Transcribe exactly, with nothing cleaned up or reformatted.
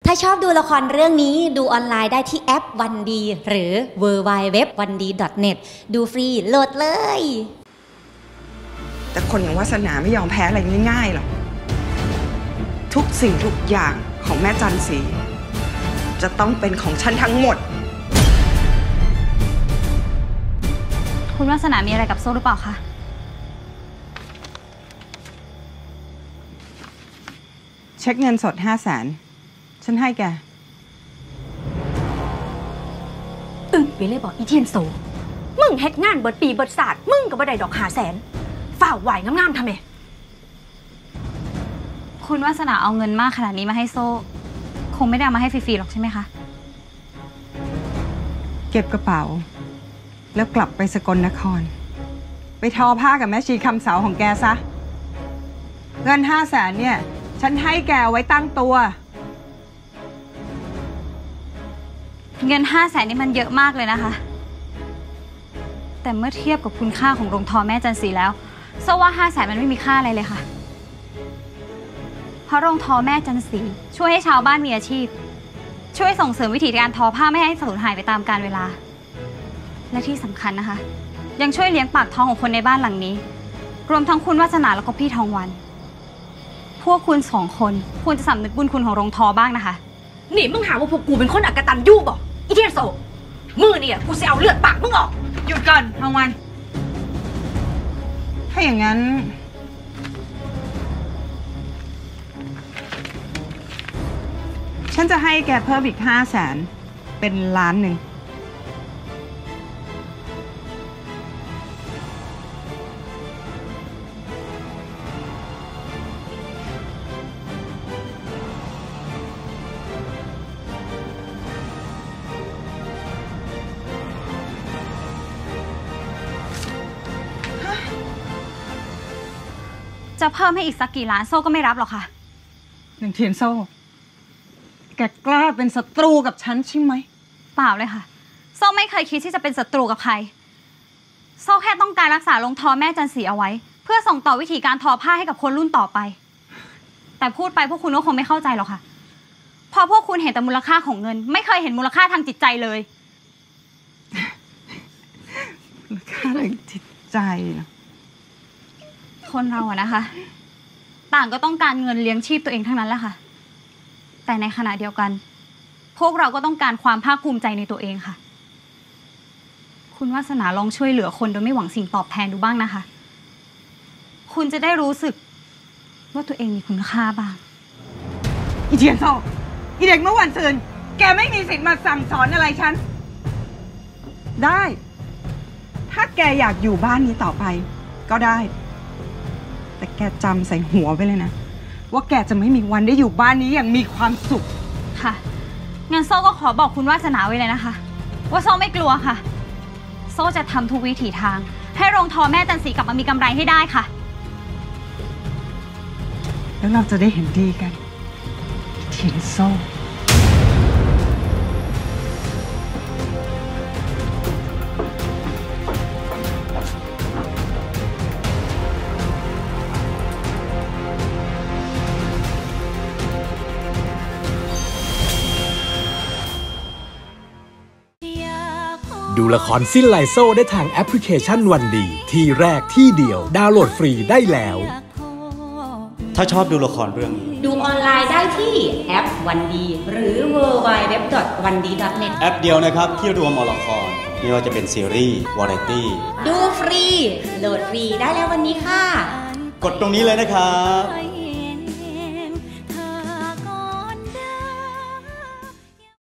ถ้าชอบดูละครเรื่องนี้ดูออนไลน์ได้ที่แอปวันดีหรือ ดับเบิลยู ดับเบิลยู ดับเบิลยู ดอท วันดี ดอท เน็ต ดูฟรีโหลดเลยแต่คนอย่างวาสนาไม่ยอมแพ้อะไรง่ายๆหรอกทุกสิ่งทุกอย่างของแม่จันศรีจะต้องเป็นของฉันทั้งหมดคุณวาสนามีอะไรกับโซ่หรือเปล่าคะเช็คเงินสดห้าแสนฉันให้แกอึ้งไปเลยบอกอีเทียนโซมึงเฮ็ดงานเบิดปีเบิดศาสตร์มึงก็บ่ได้ดอกหาแสนฝ่าไหวงามๆทำไมคุณวาสนาเอาเงินมากขนาดนี้มาให้โซ่คงไม่ได้เอามาให้ฟรีๆหรอกใช่ไหมคะเก็บกระเป๋าแล้วกลับไปสกลนครไปทอผ้ากับแม่ชีคำเสาของแกซะเงินห้าแสนเนี่ยฉันให้แกไว้ตั้งตัวเงินห้าแสนนี่มันเยอะมากเลยนะคะแต่เมื่อเทียบกับคุณค่าของโรงทอแม่จันศรีแล้วโซ่ว่าห้าแสนมันไม่มีค่าอะไรเลยค่ะเพราะโรงทอแม่จันศรีช่วยให้ชาวบ้านมีอาชีพช่วยส่งเสริมวิธีการทอผ้าไม่ให้สูญหายไปตามกาลเวลาและที่สำคัญนะคะยังช่วยเลี้ยงปากท้องของคนในบ้านหลังนี้รวมทั้งคุณวาสนาแล้วก็พี่ทองวันพวกคุณสองคนควรจะสำนึกบุญคุณของโรงทอบ้างนะคะนี่มึงหาว่าพวกกูเป็นคนอกตัญญูบ่อีเทียนโซมือเนี่ยกูจะเอาเลือดปากมึงออกหยุดก่อนทองวันถ้าอย่างนั้นฉันจะให้แกเพิ่มอีกห้าแสนเป็นล้านหนึ่งจะเพิ่มให้อีกสักกี่ล้านโซ่ก็ไม่รับหรอกค่ะหนึ่งเทียนโซ่แกกล้าเป็นศัตรูกับฉันใช่ไหมเปล่าเลยค่ะโซ่ไม่เคยคิดที่จะเป็นศัตรูกับใครโซ่แค่ต้องการรักษาโรงทอแม่จันศรีเอาไว้เพื่อส่งต่อวิธีการทอผ้าให้กับคนรุ่นต่อไปแต่พูดไปพวกคุณก็คงไม่เข้าใจหรอกค่ะเพราะพวกคุณเห็นแต่มูลค่าของเงินไม่เคยเห็นมูลค่าทางจิตใจเลยมูลค่าทางจิตใจนะคนเราอะนะคะต่างก็ต้องการเงินเลี้ยงชีพตัวเองทั้งนั้นแหละค่ะแต่ในขณะเดียวกันพวกเราก็ต้องการความภาคภูมิใจในตัวเองค่ะคุณวาสนาลองช่วยเหลือคนโดยไม่หวังสิ่งตอบแทนดูบ้างนะคะคุณจะได้รู้สึกว่าตัวเองมีคุณค่าบ้างอีเทียนโซอีเด็กเมื่อวันซืนแกไม่มีสิทธิ์มาสั่งสอนอะไรฉันได้ถ้าแกอยากอยู่บ้านนี้ต่อไปก็ได้แต่แกจำใส่หัวไว้เลยนะว่าแกจะไม่มีวันได้อยู่บ้านนี้อย่างมีความสุขค่ะงั้นโซ่ก็ขอบอกคุณวาสนาไว้เลยนะคะว่าโซ่ไม่กลัวค่ะโซ่จะทำทุกวิถีทางให้โรงทอแม่จันศรีกลับมามีกำไรให้ได้ค่ะแล้วเราจะได้เห็นดีกันเทียนโซ่ดูละครสิ้นลายโซ่ได้ทางแอปพลิเคชันวันดีที่แรกที่เดียวดาวน์โหลดฟรีได้แล้วถ้าชอบดูละครเรื่องนี้ดูออนไลน์ได้ที่แอปวันดีหรือ ดับเบิลยู ดับเบิลยู ดับเบิลยู ดอท วันดี ดอท เน็ตแอปเดียวนะครับที่รวมเอาละครไม่ว่าจะเป็นซีรีส์วาไรตี้ดูฟรีโหลดฟรีได้แล้ววันนี้ค่ะกดตรงนี้เลยนะครับ